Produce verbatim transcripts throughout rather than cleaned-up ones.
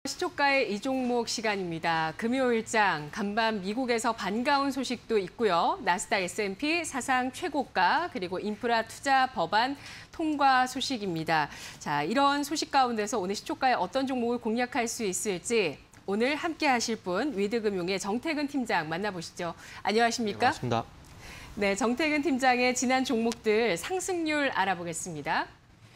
시초가의 이 종목 시간입니다. 금요일장 간밤 미국에서 반가운 소식도 있고요. 나스닥 에스 앤 피 사상 최고가 그리고 인프라 투자 법안 통과 소식입니다. 자, 이런 소식 가운데서 오늘 시초가에 어떤 종목을 공략할 수 있을지 오늘 함께 하실 분 위드금융의 정태근 팀장 만나보시죠. 안녕하십니까? 네, 반갑습니다. 네, 정태근 팀장의 지난 종목들 상승률 알아보겠습니다.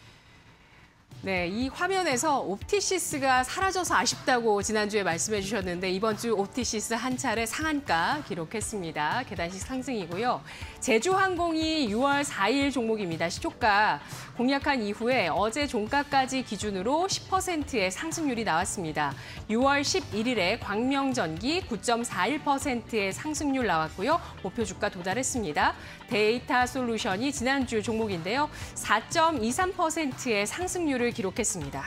네, 이 화면에서 옵티시스가 사라져서 아쉽다고 지난주에 말씀해 주셨는데 이번 주 옵티시스 한 차례 상한가 기록했습니다. 계단식 상승이고요. 제주항공이 유월 사일 종목입니다. 시초가 공략한 이후에 어제 종가까지 기준으로 십 퍼센트의 상승률이 나왔습니다. 유월 십일일에 광명전기 구 점 사일 퍼센트의 상승률 나왔고요. 목표 주가 도달했습니다. 데이터 솔루션이 지난주 종목인데요. 사 점 이삼 퍼센트의 상승률을 기록했습니다.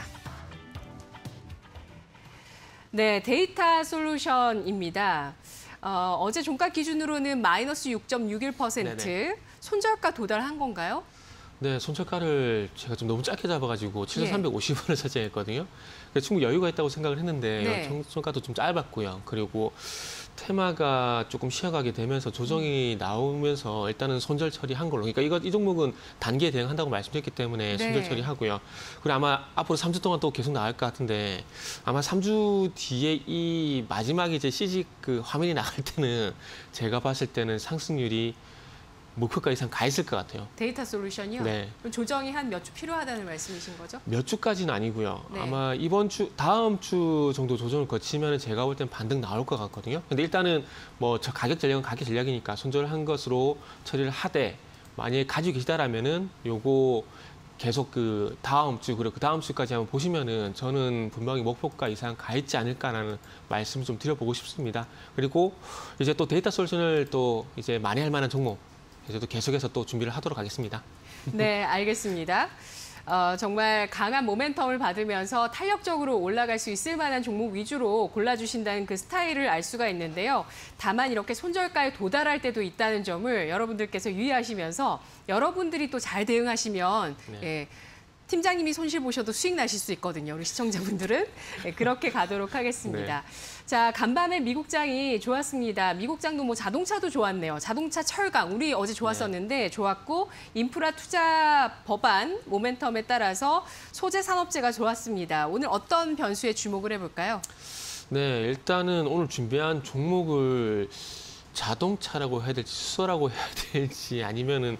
네, 데이터 솔루션입니다. 어, 어제 종가 기준으로는 마이너스 육 점 육일 퍼센트, 네네. 손절가 도달한 건가요? 네, 손절가를 제가 좀 너무 짧게 잡아가지고 칠천삼백오십 원을 설정했거든요. 충분히 여유가 있다고 생각을 했는데 네. 손절가도 좀 짧았고요. 그리고 테마가 조금 쉬어가게 되면서 조정이 나오면서 일단은 손절 처리한 걸로. 그러니까 이거, 이 종목은 단기에 대응한다고 말씀드렸기 때문에 손절 네. 처리하고요. 그리고 아마 앞으로 삼 주 동안 또 계속 나갈 것 같은데 아마 삼 주 뒤에 이 마지막에 이제 씨지 그 화면이 나갈 때는 제가 봤을 때는 상승률이 목표가 이상 가 있을 것 같아요. 데이터 솔루션이요? 네. 그럼 조정이 한 몇 주 필요하다는 말씀이신 거죠? 몇 주까지는 아니고요. 네. 아마 이번 주, 다음 주 정도 조정을 거치면 제가 볼 땐 반등 나올 것 같거든요. 근데 일단은 뭐 저 가격 전략은 가격 전략이니까 손절한 것으로 처리를 하되 만약에 가지고 계시다라면은 요거 계속 그 다음 주 그리고 그 다음 주까지 한번 보시면은 저는 분명히 목표가 이상 가 있지 않을까라는 말씀을 좀 드려보고 싶습니다. 그리고 이제 또 데이터 솔루션을 또 이제 많이 할 만한 종목 이제 또 계속해서 또 준비를 하도록 하겠습니다. 네, 알겠습니다. 어, 정말 강한 모멘텀을 받으면서 탄력적으로 올라갈 수 있을 만한 종목 위주로 골라주신다는 그 스타일을 알 수가 있는데요. 다만 이렇게 손절가에 도달할 때도 있다는 점을 여러분들께서 유의하시면서 여러분들이 또 잘 대응하시면 네. 예, 팀장님이 손실 보셔도 수익 나실 수 있거든요. 우리 시청자분들은. 네, 그렇게 가도록 하겠습니다. 네. 자, 간밤에 미국장이 좋았습니다. 미국장도 뭐 자동차도 좋았네요. 자동차 철강, 우리 어제 좋았었는데 네. 좋았고 인프라 투자 법안 모멘텀에 따라서 소재 산업재가 좋았습니다. 오늘 어떤 변수에 주목을 해볼까요? 네, 일단은 오늘 준비한 종목을 자동차라고 해야 될지 수소라고 해야 될지 아니면은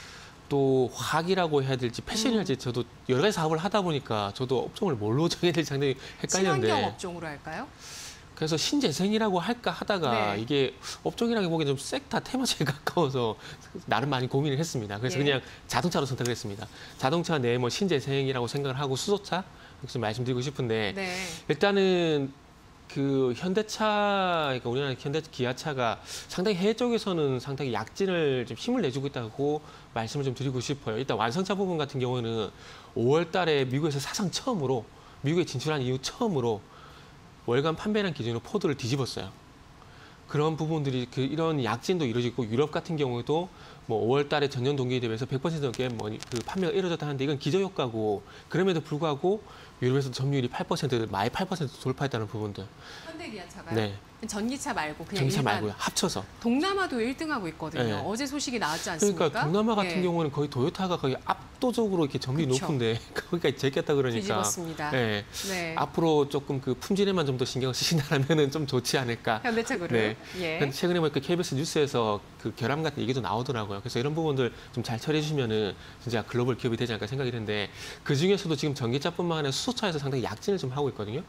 또 화학이라고 해야 될지 패션이라 할지 저도 여러 가지 사업을 하다 보니까 저도 업종을 뭘로 정해야 될지 상당히 헷갈렸는데 친환경 업종으로 할까요? 그래서 신재생이라고 할까 하다가 네. 이게 업종이라고 보기엔 좀 섹터 테마주에 가까워서 나름 많이 고민을 했습니다. 그래서 예. 그냥 자동차로 선택을 했습니다. 자동차 내에 뭐 신재생이라고 생각을 하고 수소차 이렇게 말씀드리고 싶은데 네. 일단은 그 현대차, 그러니까 우리나라 현대 기아차가 상당히 해외 쪽에서는 상당히 약진을 좀 힘을 내주고 있다고 말씀을 좀 드리고 싶어요. 일단 완성차 부분 같은 경우는 오월 달에 미국에서 사상 처음으로 미국에 진출한 이후 처음으로 월간 판매량 기준으로 포드를 뒤집었어요. 그런 부분들이 그 이런 약진도 이루어지고 유럽 같은 경우에도 뭐 오월 달에 전년 동기에 대비해서 백 퍼센트 넘게 뭐 그 판매가 이루어졌다 하는데 이건 기저효과고 그럼에도 불구하고 유럽에서 점유율이 팔 퍼센트, 마이 팔 퍼센트 돌파했다는 부분들. 현대기아차가요? 네. 전기차 말고 그냥 전기차 일반. 말고요. 합쳐서. 동남아도 일 등하고 있거든요. 네. 어제 소식이 나왔지 않습니까? 그러니까 동남아 같은 네. 경우는 거의 토요타가 거의 압도적으로 이렇게 점유율이 그쵸. 높은데 거기까지 제꼈다 그러니까. 뒤집었습니다. 네. 네. 앞으로 조금 그 품질에만 좀 더 신경을 쓰신다면은 좀 좋지 않을까. 현대차 그룹. 네. 예. 최근에 보니까 케이비에스 뉴스에서 그 결함 같은 얘기도 나오더라고요. 그래서 이런 부분들 좀 잘 처리해 주시면은 진짜 글로벌 기업이 되지 않을까 생각이 드는데 그 중에서도 지금 전기차뿐만 아니라 수소차에서 상당히 약진을 좀 하고 있거든요.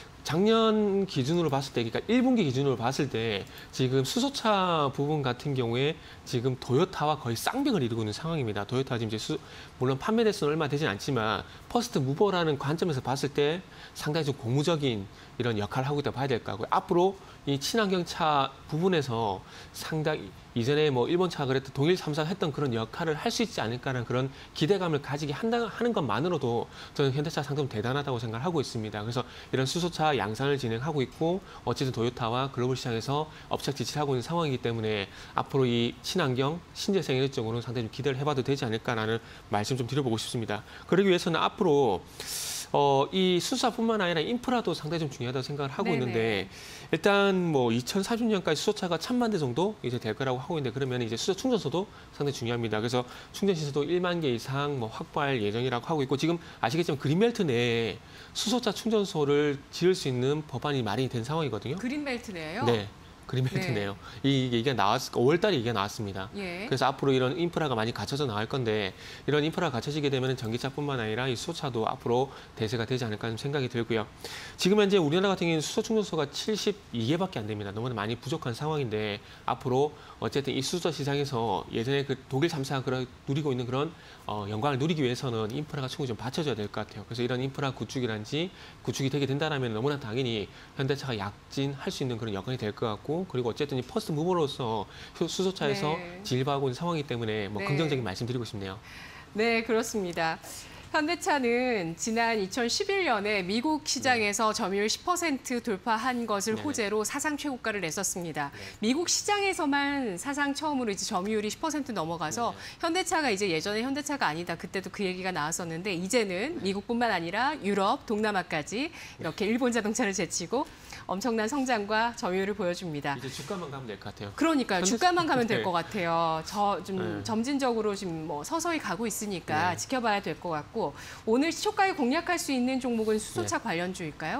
작년 기준으로 봤을 때, 그러니까 일 분기 기준으로 봤을 때 지금 수소차 부분 같은 경우에 지금 도요타와 거의 쌍벽을 이루고 있는 상황입니다. 도요타 지금 이제 수, 물론 판매 대수는 얼마 되진 않지만 퍼스트 무버라는 관점에서 봤을 때 상당히 좀 고무적인 이런 역할을 하고 있다고 봐야 될 거고요. 앞으로 이 친환경차 부분에서 상당히 이전에 뭐 일본 차가 그랬던 동일 삼 사가 했던 그런 역할을 할 수 있지 않을까라는 그런 기대감을 가지게 한다, 하는 것만으로도 저는 현대차 상당히 대단하다고 생각을 하고 있습니다. 그래서 이런 수소차 양산을 진행하고 있고 어쨌든 도요타와 글로벌 시장에서 업체적 지지를 하고 있는 상황이기 때문에 앞으로 이 친환경, 신재생 일정으로는 상당히 좀 기대를 해봐도 되지 않을까라는 말씀 좀 드려보고 싶습니다. 그러기 위해서는 앞으로 어, 이 수소차뿐만 아니라 인프라도 상당히 좀 중요하다고 생각을 하고 네네. 있는데 일단 뭐 이천사십 년까지 수소차가 천만 대 정도 이제 될 거라고 하고 있는데 그러면 이제 수소 충전소도 상당히 중요합니다. 그래서 충전 시설도 일만 개 이상 뭐 확보할 예정이라고 하고 있고 지금 아시겠지만 그린벨트 내에 수소차 충전소를 지을 수 있는 법안이 마련이 된 상황이거든요. 그린벨트네요. 네. 그린벨트네요. 이 이게 나왔 오월 달에 이게 나왔습니다. 예. 그래서 앞으로 이런 인프라가 많이 갖춰져 나갈 건데 이런 인프라가 갖춰지게 되면 전기차뿐만 아니라 이 수소차도 앞으로 대세가 되지 않을까 좀 생각이 들고요. 지금 현재 우리나라 같은 경우는 수소 충전소가 칠십이 개밖에 안 됩니다. 너무나 많이 부족한 상황인데 앞으로 어쨌든 이 수소 시장에서 예전에 그 독일 삼 사가 그런 누리고 있는 그런 어, 영광을 누리기 위해서는 인프라가 충분히 좀 받쳐줘야 될 것 같아요. 그래서 이런 인프라 구축이란지 구축이 되게 된다면 너무나 당연히 현대차가 약진할 수 있는 그런 여건이 될 것 같고 그리고 어쨌든 이 퍼스트 무버로서 수소차에서 네. 진입하고 있는 상황이기 때문에 뭐 네. 긍정적인 말씀 드리고 싶네요. 네, 그렇습니다. 현대차는 지난 이천십일 년에 미국 시장에서 점유율 십 퍼센트 돌파한 것을 네네. 호재로 사상 최고가를 냈었습니다. 네. 미국 시장에서만 사상 처음으로 이제 점유율이 십 퍼센트 넘어가서 네네. 현대차가 이제 예전에 현대차가 아니다. 그때도 그 얘기가 나왔었는데 이제는 미국뿐만 아니라 유럽, 동남아까지 이렇게 일본 자동차를 제치고 엄청난 성장과 점유율을 보여줍니다. 이제 주가만 가면 될 것 같아요. 그러니까요. 현대- 주가만 가면 될 네. 것 같아요. 저 좀 네. 점진적으로 지금 뭐 서서히 가고 있으니까 네. 지켜봐야 될 것 같고 오늘 시초가에 공략할 수 있는 종목은 네. 수소차 관련주일까요?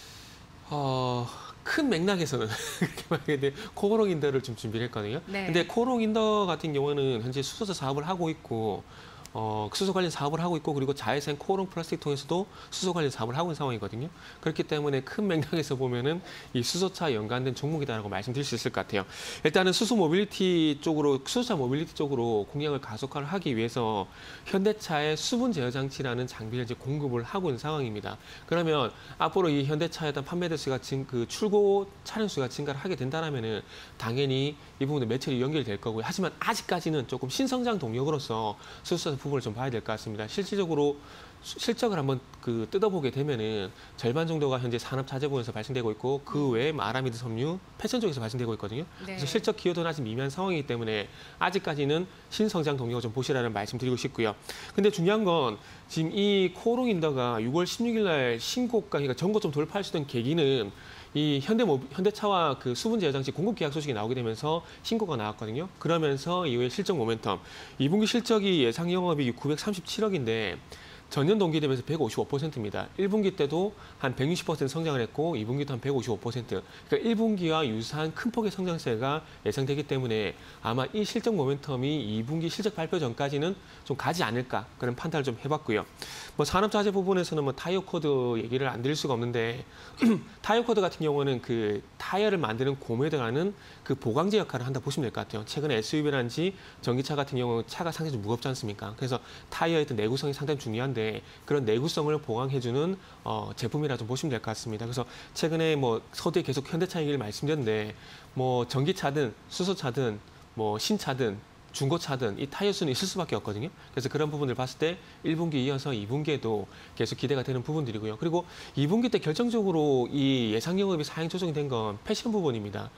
어, 큰 맥락에서는 그렇게 말하는데 코오롱 인더를 좀 준비를 했거든요. 네. 근데 코오롱 인더 같은 경우는 현재 수소차 사업을 하고 있고 어, 수소 관련 사업을 하고 있고 그리고 자회사인 코오롱 플라스틱 통해서도 수소 관련 사업을 하고 있는 상황이거든요. 그렇기 때문에 큰 맥락에서 보면은 이 수소차 연관된 종목이다라고 말씀드릴 수 있을 것 같아요. 일단은 수소 모빌리티 쪽으로 수소차 모빌리티 쪽으로 공략을 가속화를 하기 위해서 현대차의 수분 제어 장치라는 장비를 이제 공급을 하고 있는 상황입니다. 그러면 앞으로 이 현대차의 어떤 판매 대수가 증, 그 출고 차량 수가 증가를 하게 된다라면은 당연히 이 부분은 매출이 연결될 거고요. 하지만 아직까지는 조금 신성장 동력으로서 수소차 부분을 좀 봐야 될 것 같습니다. 실질적으로 수- 실적을 한번 그 뜯어보게 되면은 절반 정도가 현재 산업 자재 부분에서 발생되고 있고 그 외에 뭐 아라미드 섬유, 패션 쪽에서 발생되고 있거든요. 네. 그래서 실적 기여도는 아직 미미한 상황이기 때문에 아직까지는 신성장 동력을 좀 보시라는 말씀드리고 싶고요. 근데 중요한 건 지금 이 코오롱 인더가 유월 십육일 날 신고가, 그러니까 전고점 돌파할 수 있는 계기는 이 현대 모, 현대차와 그 수분 제어 장치 공급 계약 소식이 나오게 되면서 신고가 나왔거든요. 그러면서 이후에 실적 모멘텀, 이 분기 실적이 예상 영업이익이 구백삼십칠억인데 전년 동기 대비해서 백오십오 퍼센트입니다. 일 분기 때도 한 백육십 퍼센트 성장을 했고 이 분기도 한 백오십오 퍼센트. 그러니까 일 분기와 유사한 큰 폭의 성장세가 예상되기 때문에 아마 이 실적 모멘텀이 이 분기 실적 발표 전까지는 좀 가지 않을까 그런 판단을 좀 해봤고요. 뭐 산업자재 부분에서는 뭐 타이어 코드 얘기를 안 드릴 수가 없는데 타이어 코드 같은 경우는 그 타이어를 만드는 곰에 들어가는 그 보강제 역할을 한다 보시면 될 것 같아요. 최근에 에스유브라든지 전기차 같은 경우 차가 상당히 좀 무겁지 않습니까? 그래서 타이어의 어떤 내구성이 상당히 중요한데 그런 내구성을 보강해주는 어, 제품이라 좀 보시면 될 것 같습니다. 그래서 최근에 뭐 서두에 계속 현대차 얘기를 말씀드렸는데 뭐 전기차든 수소차든 뭐 신차든 중고차든 이 타이어 수는 있을 수밖에 없거든요. 그래서 그런 부분을 봤을 때 일 분기 이어서 이 분기에도 계속 기대가 되는 부분들이고요. 그리고 이 분기 때 결정적으로 이 예상 영업이 사행 조정이 된 건 패션 부분입니다.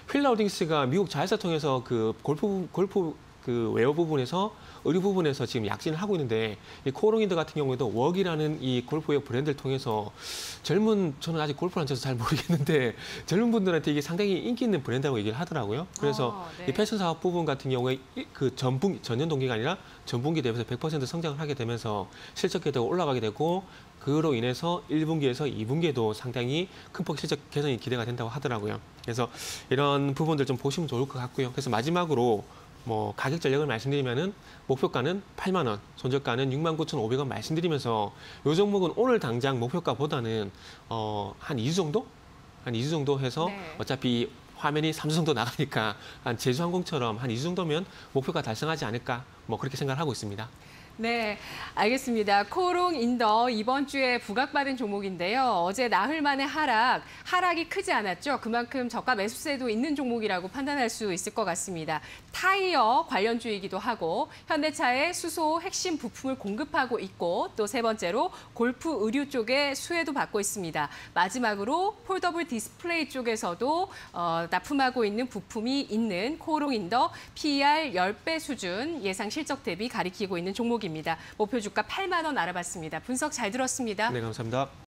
휠라우딩스가 미국 자회사 통해서 그 골프 골프 그 웨어 부분에서 의류 부분에서 지금 약진을 하고 있는데 이 코오롱인더 같은 경우에도 웍이라는 이 골프웨어 브랜드를 통해서 젊은 저는 아직 골프를 안 쳐서 잘 모르겠는데 젊은 분들한테 이게 상당히 인기 있는 브랜드라고 얘기를 하더라고요. 그래서 어, 네. 이 패션 사업 부분 같은 경우에 이- 그 전분 전년 동기가 아니라 전분기 대비해서 백 퍼센트 성장을 하게 되면서 실적 기대가 올라가게 되고 그로 인해서 일 분기에서 이 분기에도 상당히 큰 폭 실적 개선이 기대가 된다고 하더라고요. 그래서 이런 부분들 좀 보시면 좋을 것 같고요. 그래서 마지막으로 뭐 가격 전략을 말씀드리면은 목표가는 팔만 원, 손절가는 육만 구천오백 원 말씀드리면서 이 종목은 오늘 당장 목표가보다는 어, 한 이 주 정도? 한 이 주 정도 해서 네. 어차피 화면이 삼 주 정도 나가니까 한 제주항공처럼 한 이 주 정도면 목표가 달성하지 않을까 뭐 그렇게 생각을 하고 있습니다. 네, 알겠습니다. 코오롱 인더 이번 주에 부각받은 종목인데요. 어제 나흘 만에 하락, 하락이 크지 않았죠. 그만큼 저가 매수세도 있는 종목이라고 판단할 수 있을 것 같습니다. 타이어 관련주이기도 하고 현대차의 수소 핵심 부품을 공급하고 있고 또 세 번째로 골프 의류 쪽에 수혜도 받고 있습니다. 마지막으로 폴더블 디스플레이 쪽에서도 어, 납품하고 있는 부품이 있는 코오롱 인더 피이알 십 배 수준 예상 실적 대비 가리키고 있는 종목입니다. 종목입니다. 목표 주가 팔만 원 알아봤습니다. 분석 잘 들었습니다. 네, 감사합니다.